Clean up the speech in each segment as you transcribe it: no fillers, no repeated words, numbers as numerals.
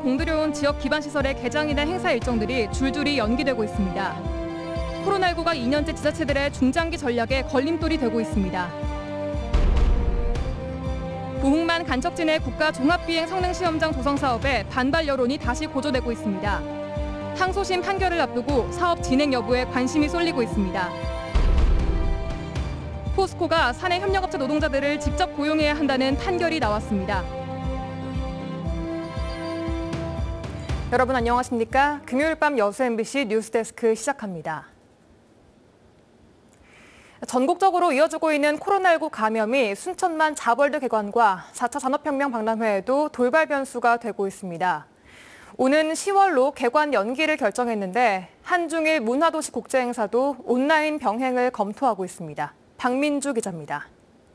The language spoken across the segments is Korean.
공들여온 지역 기반 시설의 개장이나 행사 일정들이 줄줄이 연기되고 있습니다. 코로나19가 2년째 지자체들의 중장기 전략에 걸림돌이 되고 있습니다. 부흥만 간척진의 국가 종합비행 성능시험장 조성 사업에 반발 여론이 다시 고조되고 있습니다. 항소심 판결을 앞두고 사업 진행 여부에 관심이 쏠리고 있습니다. 포스코가 사내 협력업체 노동자들을 직접 고용해야 한다는 판결이 나왔습니다. 여러분 안녕하십니까? 금요일 밤 여수 MBC 뉴스데스크 시작합니다. 전국적으로 이어지고 있는 코로나19 감염이 순천만 자벌드 개관과 4차 산업혁명 박람회에도 돌발 변수가 되고 있습니다. 오는 10월로 개관 연기를 결정했는데 한중일 문화도시 국제행사도 온라인 병행을 검토하고 있습니다. 박민주 기자입니다.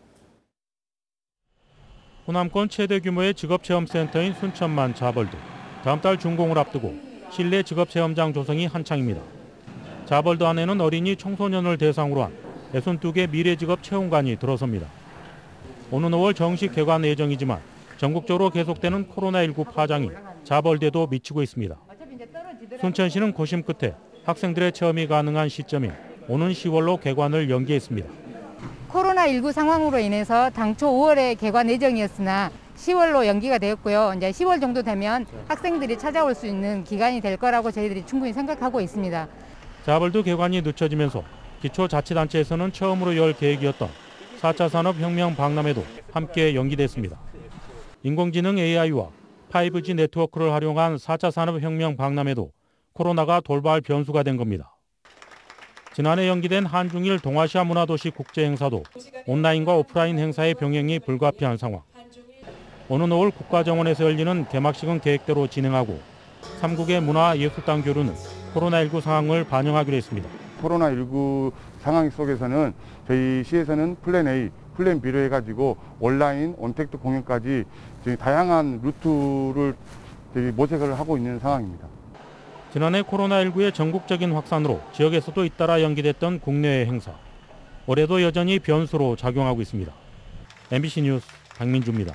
호남권 최대 규모의 직업체험센터인 순천만 자벌드. 다음 달 준공을 앞두고 실내 직업체험장 조성이 한창입니다. 자벌드 안에는 어린이 청소년을 대상으로 한 62개 미래직업 체험관이 들어섭니다. 오는 5월 정식 개관 예정이지만 전국적으로 계속되는 코로나19 파장이 자벌드에도 미치고 있습니다. 순천시는 고심 끝에 학생들의 체험이 가능한 시점인 오는 10월로 개관을 연기했습니다. 코로나19 상황으로 인해서 당초 5월에 개관 예정이었으나 10월로 연기가 되었고요. 이제 10월 정도 되면 학생들이 찾아올 수 있는 기간이 될 거라고 저희들이 충분히 생각하고 있습니다. 자벌드 개관이 늦춰지면서 기초자치단체에서는 처음으로 열 계획이었던 4차 산업혁명 박람회도 함께 연기됐습니다. 인공지능 AI와 5G 네트워크를 활용한 4차 산업혁명 박람회도 코로나가 돌발 변수가 된 겁니다. 지난해 연기된 한중일 동아시아 문화도시 국제행사도 온라인과 오프라인 행사의 병행이 불가피한 상황. 오는 5월 국가정원에서 열리는 개막식은 계획대로 진행하고 3국의 문화예술단 교류는 코로나19 상황을 반영하기로 했습니다. 코로나19 상황 속에서는 저희 시에서는 플랜 A, 플랜 B로 해가지고 온라인, 온택트 공연까지 다양한 루트를 모색을 하고 있는 상황입니다. 지난해 코로나19의 전국적인 확산으로 지역에서도 잇따라 연기됐던 국내외 행사. 올해도 여전히 변수로 작용하고 있습니다. MBC 뉴스 박민주입니다.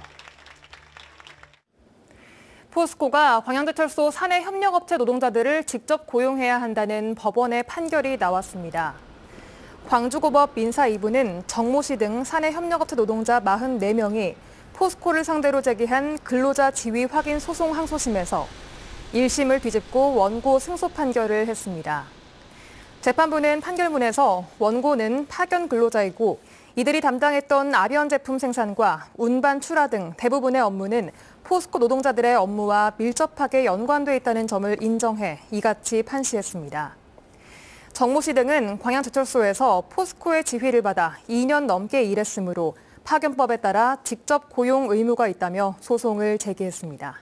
포스코가 광양제철소 사내 협력업체 노동자들을 직접 고용해야 한다는 법원의 판결이 나왔습니다. 광주고법 민사 2부는 정모 씨 등 사내 협력업체 노동자 44명이 포스코를 상대로 제기한 근로자 지위 확인 소송 항소심에서 1심을 뒤집고 원고 승소 판결을 했습니다. 재판부는 판결문에서 원고는 파견 근로자이고 이들이 담당했던 아련 제품 생산과 운반 출하 등 대부분의 업무는 포스코 노동자들의 업무와 밀접하게 연관돼 있다는 점을 인정해 이같이 판시했습니다. 정모 씨 등은 광양제철소에서 포스코의 지휘를 받아 2년 넘게 일했으므로 파견법에 따라 직접 고용 의무가 있다며 소송을 제기했습니다.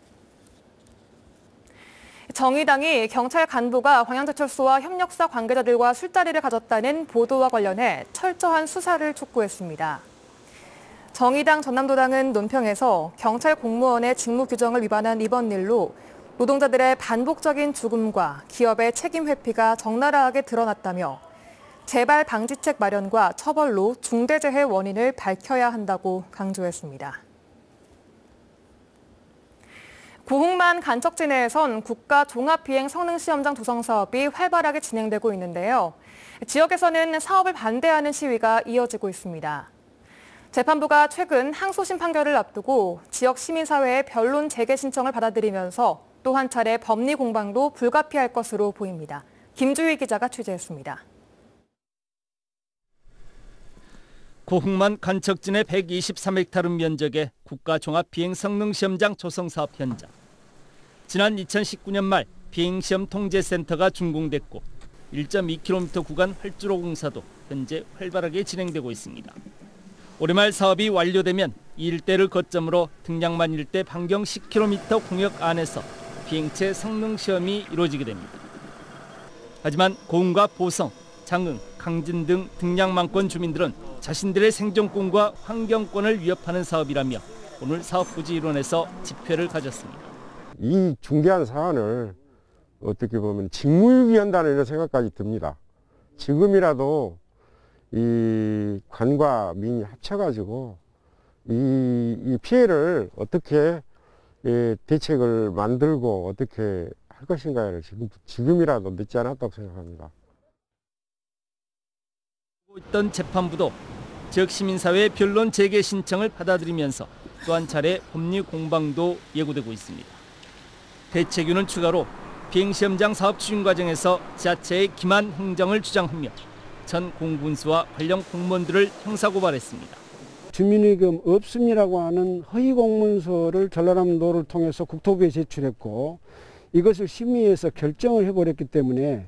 정의당이 경찰 간부가 광양제철소와 협력사 관계자들과 술자리를 가졌다는 보도와 관련해 철저한 수사를 촉구했습니다. 정의당 전남도당은 논평에서 경찰 공무원의 직무 규정을 위반한 이번 일로 노동자들의 반복적인 죽음과 기업의 책임 회피가 적나라하게 드러났다며 재발 방지책 마련과 처벌로 중대재해 원인을 밝혀야 한다고 강조했습니다. 부흥만 간척지 내에선 국가 종합비행 성능시험장 조성 사업이 활발하게 진행되고 있는데요. 지역에서는 사업을 반대하는 시위가 이어지고 있습니다. 재판부가 최근 항소심 판결을 앞두고 지역 시민사회의 변론 재개 신청을 받아들이면서 또 한 차례 법리 공방도 불가피할 것으로 보입니다. 김주희 기자가 취재했습니다. 고흥만 간척진의 123헥타르 면적의 국가종합비행성능시험장 조성사업 현장. 지난 2019년 말 비행시험 통제센터가 준공됐고 1.2km 구간 활주로 공사도 현재 활발하게 진행되고 있습니다. 올해 말 사업이 완료되면 이 일대를 거점으로 등량만 일대 반경 10km 공역 안에서 비행체 성능시험이 이루어지게 됩니다. 하지만 고흥과 보성, 장흥, 강진 등 등량만권 주민들은 자신들의 생존권과 환경권을 위협하는 사업이라며 오늘 사업부지일원에서 집회를 가졌습니다. 이 중대한 사안을 어떻게 보면 직무유기한다는 이런 생각까지 듭니다. 지금이라도 이 관과 민이 합쳐가지고 이 피해를 어떻게 대책을 만들고 어떻게 할 것인가를 지금이라도 늦지 않았다고 생각합니다. 있던 재판부도 지역 시민사회의 변론 재개 신청을 받아들이면서 또 한 차례 법리 공방도 예고되고 있습니다. 대책위는 추가로 비행시험장 사업 추진 과정에서 지자체의 기만 행정을 주장하며 전 공군수와 관련 공무원들을 형사고발했습니다. 주민의견 없음이라고 하는 허위 공문서를 전라남도를 통해서 국토부에 제출했고 이것을 심의해서 결정을 해버렸기 때문에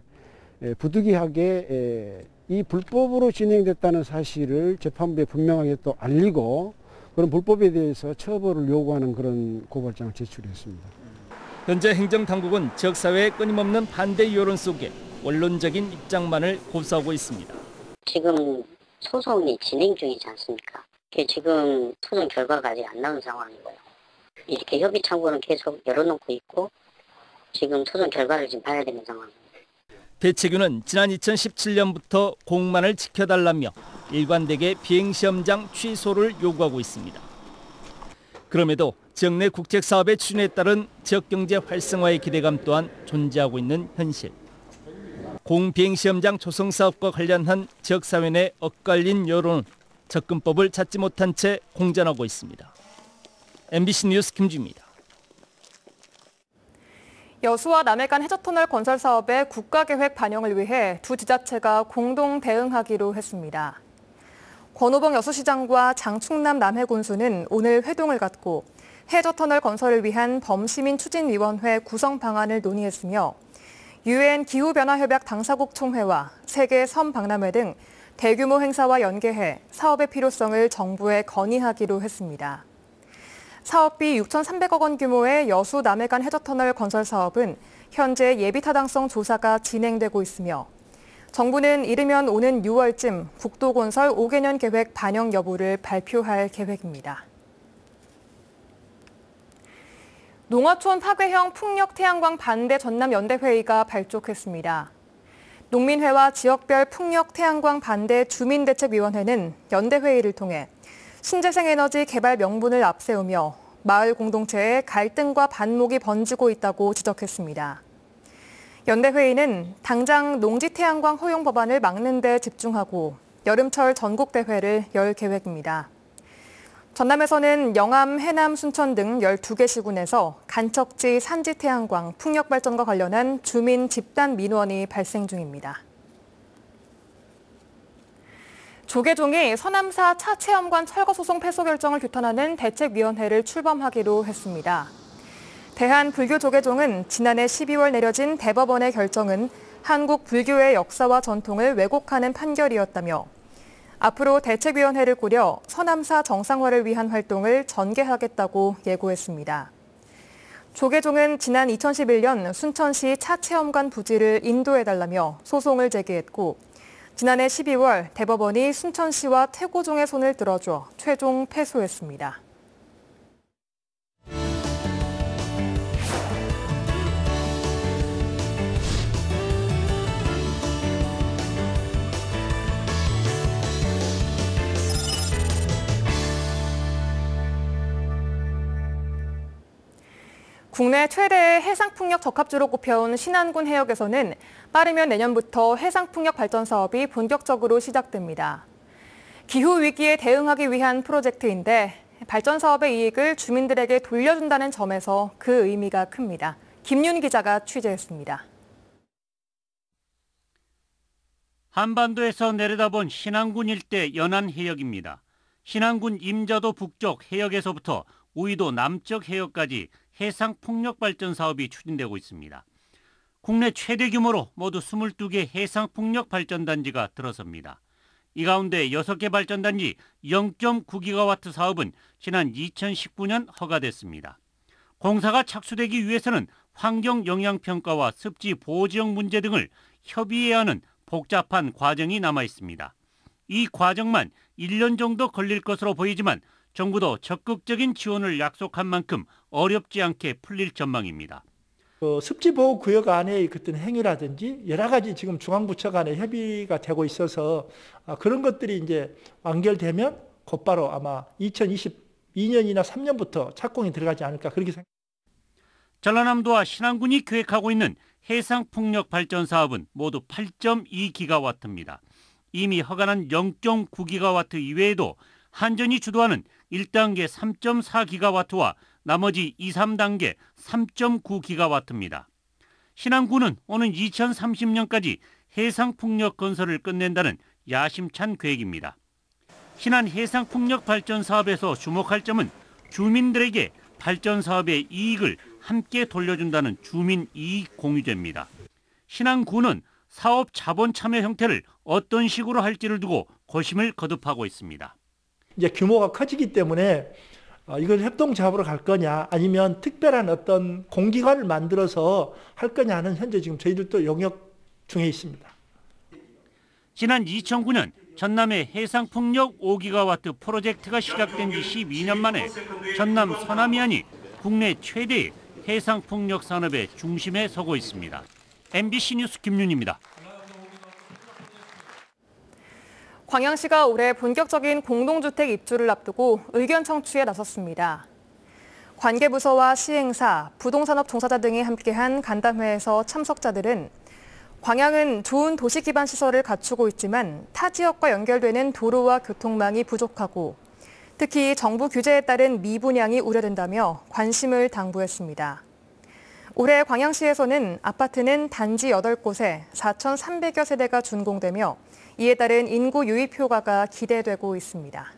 부득이하게 이 불법으로 진행됐다는 사실을 재판부에 분명하게 또 알리고 그런 불법에 대해서 처벌을 요구하는 그런 고발장을 제출했습니다. 현재 행정당국은 지역사회의 끊임없는 반대 여론 속에 원론적인 입장만을 고수하고 있습니다. 지금 소송이 진행 중이지 않습니까? 지금 소송 결과가 아직 안 나온 상황이고요. 이렇게 협의 창구는 계속 열어놓고 있고 지금 소송 결과를 지금 봐야 되는 상황입니다. 대책위는 지난 2017년부터 공만을 지켜달라며 일관되게 비행시험장 취소를 요구하고 있습니다. 그럼에도 지역 내 국책사업의 추진에 따른 지역경제 활성화의 기대감 또한 존재하고 있는 현실. 공비행시험장 조성사업과 관련한 지역사회 내 엇갈린 여론은 접근법을 찾지 못한 채 공전하고 있습니다. MBC 뉴스 김주입니다. 여수와 남해간 해저터널 건설 사업의 국가계획 반영을 위해 두 지자체가 공동 대응하기로 했습니다. 권오봉 여수시장과 장충남 남해군수는 오늘 회동을 갖고 해저터널 건설을 위한 범시민추진위원회 구성 방안을 논의했으며 UN 기후변화협약 당사국 총회와 세계 섬박람회 등 대규모 행사와 연계해 사업의 필요성을 정부에 건의하기로 했습니다. 사업비 6,300억 원 규모의 여수 남해간 해저터널 건설 사업은 현재 예비타당성 조사가 진행되고 있으며 정부는 이르면 오는 6월쯤 국도건설 5개년 계획 반영 여부를 발표할 계획입니다. 농어촌 파괴형 풍력 태양광 반대 전남연대회의가 발족했습니다. 농민회와 지역별 풍력 태양광 반대 주민대책위원회는 연대회의를 통해 신재생에너지 개발 명분을 앞세우며 마을 공동체에 갈등과 반목이 번지고 있다고 지적했습니다. 연대회의는 당장 농지태양광 허용 법안을 막는 데 집중하고 여름철 전국대회를 열 계획입니다. 전남에서는 영암, 해남, 순천 등 12개 시군에서 간척지 산지태양광 풍력 발전과 관련한 주민 집단 민원이 발생 중입니다. 조계종이 서남사 차체험관 철거 소송 패소 결정을 규탄하는 대책위원회를 출범하기로 했습니다. 대한불교조계종은 지난해 12월 내려진 대법원의 결정은 한국 불교의 역사와 전통을 왜곡하는 판결이었다며 앞으로 대책위원회를 꾸려 서남사 정상화를 위한 활동을 전개하겠다고 예고했습니다. 조계종은 지난 2011년 순천시 차체험관 부지를 인도해달라며 소송을 제기했고 지난해 12월 대법원이 순천시와 태고종의 손을 들어줘 최종 패소했습니다. 국내 최대의 해상풍력 적합주로 꼽혀온 신안군 해역에서는 빠르면 내년부터 해상풍력 발전 사업이 본격적으로 시작됩니다. 기후위기에 대응하기 위한 프로젝트인데 발전 사업의 이익을 주민들에게 돌려준다는 점에서 그 의미가 큽니다. 김윤 기자가 취재했습니다. 한반도에서 내려다본 신안군 일대 연안 해역입니다. 신안군 임자도 북쪽 해역에서부터 우이도 남쪽 해역까지 해상 풍력 발전 사업이 추진되고 있습니다. 국내 최대 규모로 모두 22개 해상 풍력 발전단지가 들어섭니다. 이 가운데 6개 발전단지 0.9기가와트 사업은 지난 2019년 허가됐습니다. 공사가 착수되기 위해서는 환경 영향 평가와 습지 보호 지역 문제 등을 협의해야 하는 복잡한 과정이 남아 있습니다. 이 과정만 1년 정도 걸릴 것으로 보이지만 정부도 적극적인 지원을 약속한 만큼 어렵지 않게 풀릴 전망입니다. 습지보호구역 안에 어떤 행위라든지 여러 가지 지금 중앙부처 간에 협의가 되고 있어서 그런 것들이 이제 완결되면 곧바로 아마 2022년이나 3년부터 착공이 들어가지 않을까 그렇게 생각합니다. 전라남도와 신안군이 계획하고 있는 해상풍력 발전 사업은 모두 8.2기가와트입니다. 이미 허가난 0.9기가와트 이외에도 한전이 주도하는 1단계 3.4기가와트와 나머지 2, 3단계 3.9기가와트입니다. 신안군은 오는 2030년까지 해상풍력 건설을 끝낸다는 야심찬 계획입니다. 신안 해상풍력 발전 사업에서 주목할 점은 주민들에게 발전 사업의 이익을 함께 돌려준다는 주민 이익 공유제입니다. 신안군은 사업 자본 참여 형태를 어떤 식으로 할지를 두고 고심을 거듭하고 있습니다. 이제 규모가 커지기 때문에 이걸 협동조합으로 갈 거냐 아니면 특별한 어떤 공기관을 만들어서 할 거냐는 현재 지금 저희들도 용역 중에 있습니다. 지난 2009년 전남의 해상풍력 5기가와트 프로젝트가 시작된 지 12년 만에 전남 서남이안이 국내 최대의 해상풍력 산업의 중심에 서고 있습니다. MBC 뉴스 김윤입니다. 광양시가 올해 본격적인 공동주택 입주를 앞두고 의견 청취에 나섰습니다. 관계부서와 시행사, 부동산업 종사자 등이 함께한 간담회에서 참석자들은 광양은 좋은 도시 기반 시설을 갖추고 있지만 타 지역과 연결되는 도로와 교통망이 부족하고 특히 정부 규제에 따른 미분양이 우려된다며 관심을 당부했습니다. 올해 광양시에서는 아파트는 단지 8곳에 4,300여 세대가 준공되며 이에 따른 인구 유입 효과가 기대되고 있습니다.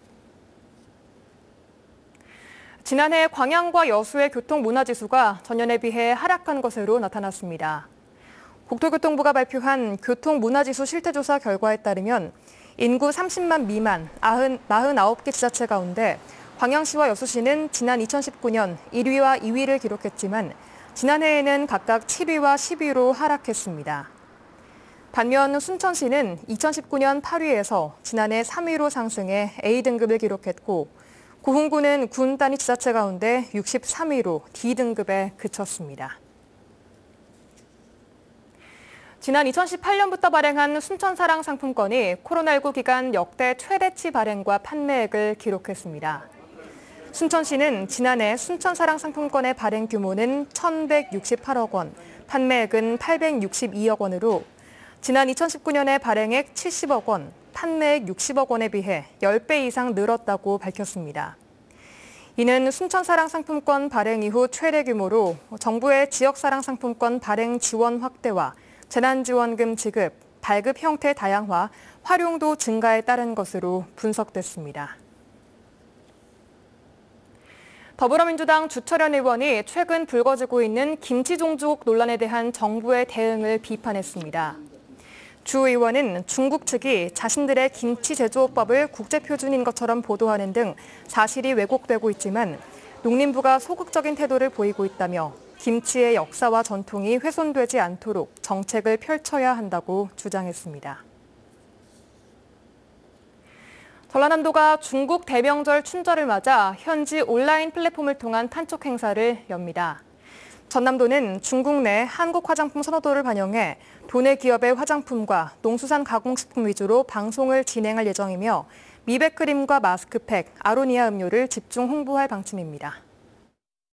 지난해 광양과 여수의 교통문화지수가 전년에 비해 하락한 것으로 나타났습니다. 국토교통부가 발표한 교통문화지수 실태조사 결과에 따르면 인구 30만 미만 49개 지자체 가운데 광양시와 여수시는 지난 2019년 1위와 2위를 기록했지만 지난해에는 각각 7위와 10위로 하락했습니다. 반면 순천시는 2019년 8위에서 지난해 3위로 상승해 A등급을 기록했고 고흥군은 군 단위 지자체 가운데 63위로 D등급에 그쳤습니다. 지난 2018년부터 발행한 순천사랑 상품권이 코로나19 기간 역대 최대치 발행과 판매액을 기록했습니다. 순천시는 지난해 순천사랑 상품권의 발행 규모는 1,168억 원, 판매액은 862억 원으로 지난 2019년에 발행액 70억 원, 판매액 60억 원에 비해 10배 이상 늘었다고 밝혔습니다. 이는 순천사랑 상품권 발행 이후 최대 규모로 정부의 지역사랑 상품권 발행 지원 확대와 재난지원금 지급, 발급 형태 다양화, 활용도 증가에 따른 것으로 분석됐습니다. 더불어민주당 주철현 의원이 최근 불거지고 있는 김치 종족 논란에 대한 정부의 대응을 비판했습니다. 주 의원은 중국 측이 자신들의 김치 제조법을 국제표준인 것처럼 보도하는 등 사실이 왜곡되고 있지만 농림부가 소극적인 태도를 보이고 있다며 김치의 역사와 전통이 훼손되지 않도록 정책을 펼쳐야 한다고 주장했습니다. 전라남도가 중국 대명절 춘절을 맞아 현지 온라인 플랫폼을 통한 판촉 행사를 엽니다. 전남도는 중국 내 한국 화장품 선호도를 반영해 도내 기업의 화장품과 농수산 가공식품 위주로 방송을 진행할 예정이며 미백크림과 마스크팩, 아로니아 음료를 집중 홍보할 방침입니다.